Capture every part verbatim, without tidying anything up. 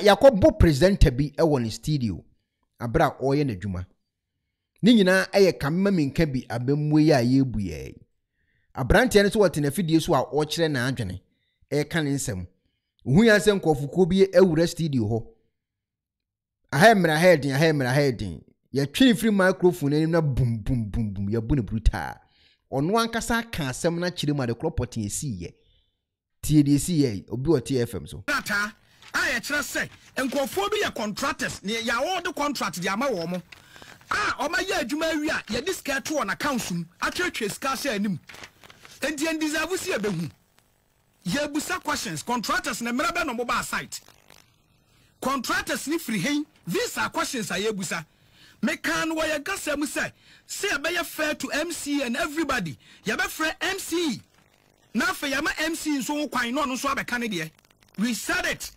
yakobo presenter bi e won studio abra oye na dwuma ni nyina eye kamema minka bi abemwe ya yebuye abrante ne so wote na fidie so a o kire na adwene e ka ne nsem hu ya nsem kofuko bi ewura studio ho ahemra heading ahemra heading ya twi free microphone ni na bum bum bum bum ya bu ne brutal ono ankasa ka asem na kire ma de cropoti esiye T D C ye obi o T F M so ata a ya kire say enkofo bi ya contractors ne ya all the contract dia ma wo mo ah o ma ya adwuma wi a ya discard to on account um atwetwe sika sha anim enti en deserve si ebehu ya busa questions contractors na mera be no mobile site contractors ni free hen these are questions I busa me can wa ya gasa mu say say be fair to M C and everybody ya be free M C na fa ya ma M C so kwan no no so abeka ne de we said it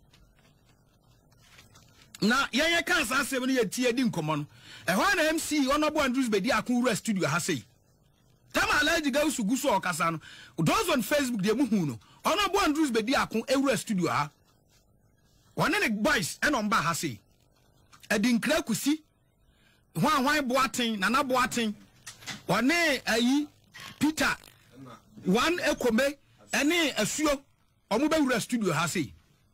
na ya ya kan sa asem ne ya tie di nkomo no e ho na M C Honorable Andrews Bedi akun ru studio ha sei tama alaji ga usugu so okasa no those on Facebook de mu hu no Honorable Andrews Bedi akun ewura studio ha one ne boys e no mba ha sei edinkra kusi hwan hwan boaten na na boaten one ayi Peter one ekome ene asuo omo be wura studio ha sei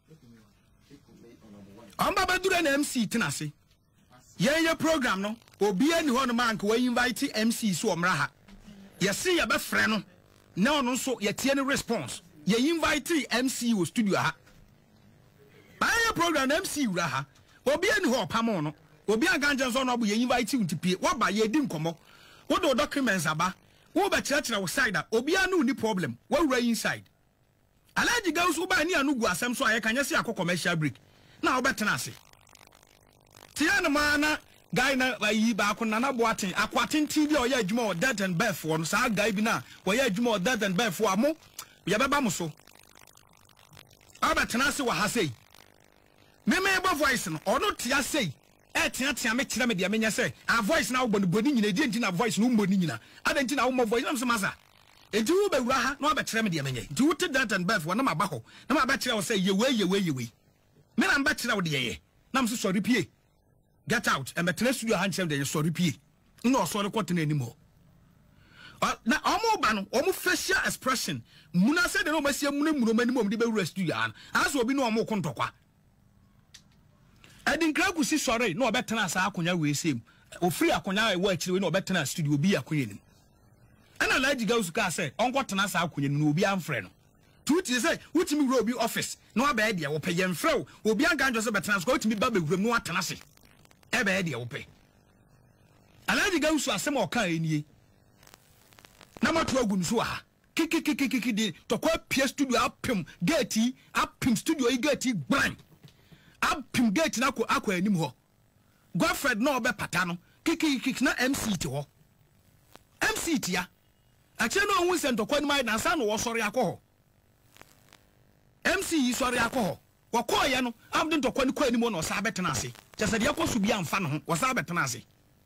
amba badura na M C tenase yen ye program no obi ani ho no man ka we invite M C so omra ha ye se ye be frɛ no na ono so ye tie ne response ye invite M C wo studio ha ba ye program na M C wura ha obi ani ho pamo no obi aganja so no bo ye invite untipie wo ba ye di nkomo wo do documents aba wo ba kyerɛkyerɛ wo side a obi anu ni problem wo wura inside alaji ga so ba ni anu gu asɛm so aye kanya se akɔ commercial break na wo betena ase tia na mana guy na yi ba ko na na boaten akwaten T V o ya adwuma o death and birth for no sa guy bi na wo ya adwuma o death and birth for amo ya beba mo so abetena ase wa ha sei me me ba voice no ono tia sei e tia tia me kire me de menya sei a voice na wo boni boni nyina di na voice no mboni nyina adenti na wo mo voice na so masa enti wo be wura ha na wo be kire me de menya enti wo te death and birth wo na ma ba ho na ma ba kire wo sei ye we ye we ye we me na mba kire wo de ye na mso sorry pie get out and betre studio handshake de sorry pie no sorry kwot na animo na omo ba no omo facial expression muna se de no masia muna muna manimo om de be wura studio an aso obi no omo kontokwa edinkra gusi sorry no obetena asa akonya we sem ofiri akonya we akire we no obetena studio obi akonya nim ana laji ga usuka say onko tena asa akonya no obi amfre no tuti say wutimi wura obi office no aba de wo peye mfrew obi anganjo se betena so wutimi ba be wura no atena se ebe de wo pe alaji ga usu asem o kan enie na mato agun so ha kikikikiki de tokwa pie studio apim gate apim studio i gate gban apim gate na ko akwa anim ho Godfred no obe pata no kikikiki na M C ti ho M C ti ya ache no hu se ntokwa ni mai na sa no wo sori akọ M C yi sori akọ wo ko ye no am de ntokwa ni kwa anim no sa betena ase chese de yakosu bia mfa no ho wo sa betena ase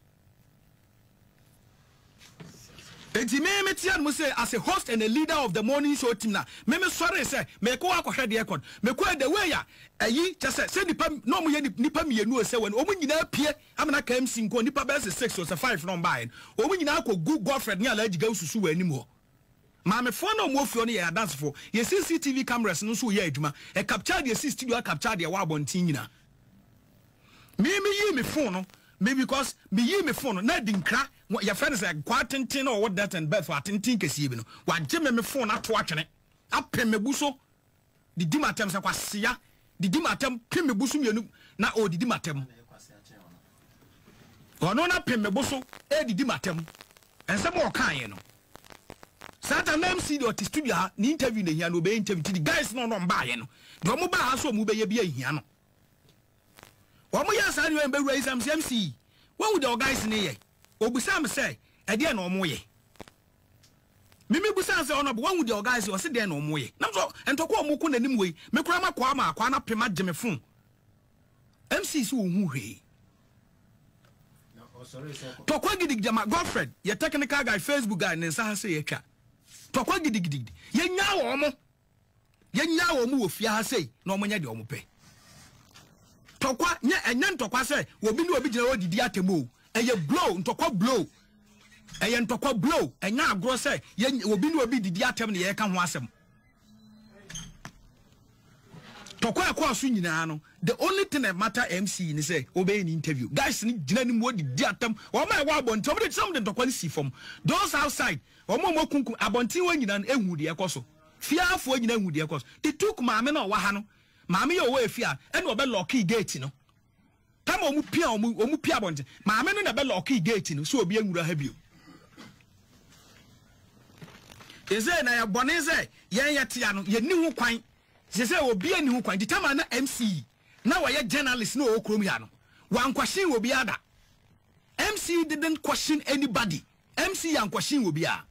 enti me me tia no say as a host and a leader of the morning show team na me me sorry say me ko akọhwe de ekon me ko the way ya ayi chese say nipa no mo ye nipa mienu o say when omu nyina pie amna ka M C nko nipa be six or five no buy omu nyina akọ good Godfred ni alaji ga ususu wa anim ho ma me fo no mo fio no ye dance for ye C C T V cameras no so ye adwuma e capture the studio capture the wa bontin nyina me me yi me phone no me because me yi me phone na dinkra your friend say kwatintin or what that and birth for atintin kesi bi no wa je me me phone ato atwene apem me buso didi matem se kwasia didi matem pem me buso mienu na o didi matem ono na pem me buso e didi matem ense mo kan ye no Satan M C do studio ha ni interview na hia no be interview the guys no no mba ye no do mo ba ha so mo be ye bia hia no omo ya sa ni be raise am M C when would the guys ni ye obusa me say e de na omo ye mimi busa say ono when would the guys o se de na omo ye na so entoko omo ko nanim we me kura ma kwa ma kwa na pema geme fun M C so hu hwe tokwa gidigidama Godfred ye technical guy Facebook guy ne sa say ye twa tokwa gidigidi ye nya wo mo ye nya wo mo wo fia ha sei na omo nya de omo pe ntokwa nya enya ntokwa se obi ne obi gina odidi atemo eye blow ntokwa blow eye ntokwa blow enya agro se obi ne obi didi atem ne ye ka ho asem tokwa kwa so nyina no the only thing that matter M C ni say obey in interview guys ni gina ni mo didi atem o ma wa abonti obi something tokwa ni si from those outside o mo mo kunku abonti wa nyina ehu de ekoso fiafo nyina ehu de ekoso they took maame na wa ha no maame ye owo efia e na obe lock gate no tam omu pia omu omu pia bonje maame no na be lock gate no so obi enwura ha bio eze na ya bone ze yen yetia no ye ni ho kwan se se obi ani ho kwan ditama na M C na wa ye journalist no okrom ya no wan question obi ada M C didn't question anybody M C an question obi a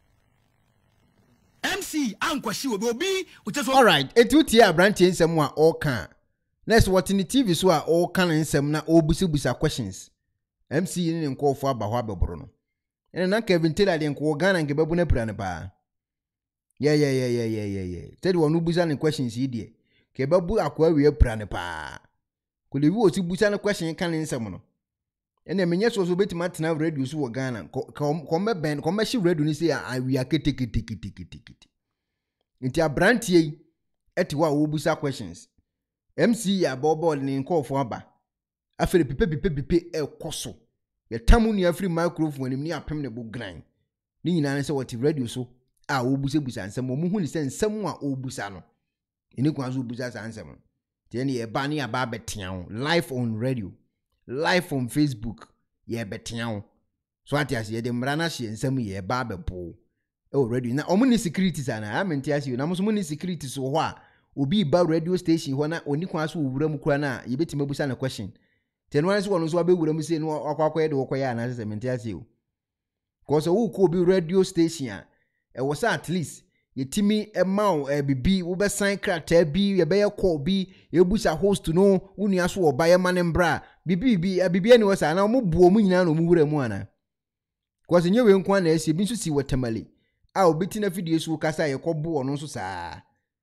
M C an question obi obi uteso all right etuti abrantie nsem a all kan next what in the T V so a all kan nsem na obusibusa questions M C ni nkofo aba ho abeboro no ene na Kevin Taylor de nko Ghana nke bebu na pira ne ba yeah yeah yeah yeah yeah yeah yeah tell wonu busa ne questions yi de ke bebu akwa wie pira ne pa ko le wi o ti busa ne question kan nsem no ene menye so so betima tena radio so wo Ghana ko me ben ko me shi radio ni say we are keteke teke teke teke nti abrantie eti wa wo busa questions M C ya bobo ni nkofo aba afere pipe pipe pipe e koso ye tamu ni afri microphone ni apem ne bo gran ni nyina ne se what radio so a wo busa busa nsem mo hu ni se nsem a wo busa no eni kwa so busa sa nsem te ne ye ba ni aba betian live on radio live on Facebook ye betian so atias ye de mrana hye nsem ye ba bebo e radio na omo ni security sana amenti asi na mo so mo ni security so ho a obi ba radio station ho na oni kwa so wura mu kura na ye betima busa na question ten wan so wono so abewura mu se no akwakoye de wokoye ana se menti asi o cause wo ko bi radio station a e was at least yetimi emaw e bibi wo be sign krata bi ye be ye call bi ye busa host no wonu aso wo ba ye manembra bibi bi bibi ani wo sa na mo buo mu nyina no mu wura mu ana cause nyewe nkwa na esi bi nso si watamale a obeti na video so kasa ye kobo no so saa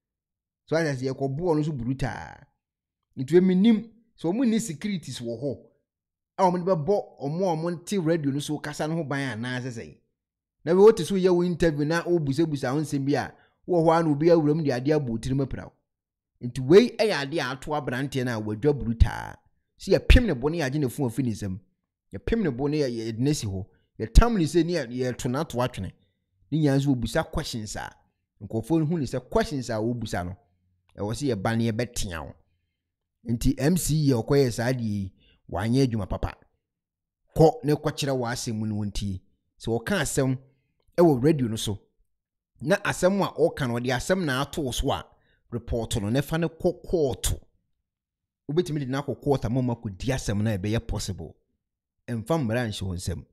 so as ye kobo no so buruta ntu eminim so mu ni securities wo ho a omo be bo omo omo nti radio no so kasa no ho ban ana asese na we wote so ye wo interview na obusebusa onsem bi a wo ho ana obi awuram de ade abotiri mapra ntu wei e ya ade ato abrante na wadwa buruta si ye pem ne bone ya je ne fun afinisem ye pem ne bone ya ye nesi ho ye tam ni se ni ye to na to atwene ni nyanzo obusa questions a nkofo hu ni se questions a obusa no e wo se ye ba ne ye betia wo nti M C ye okoye saadi wanye adwuma papa ko ne kwakira wa asem no nti so oka asem e wo radio no so na asem a oka no de asem na ato so a report no ne fa ne court obetimi de na court amoma ko di asem na e be possible emfa mra nshi wonsem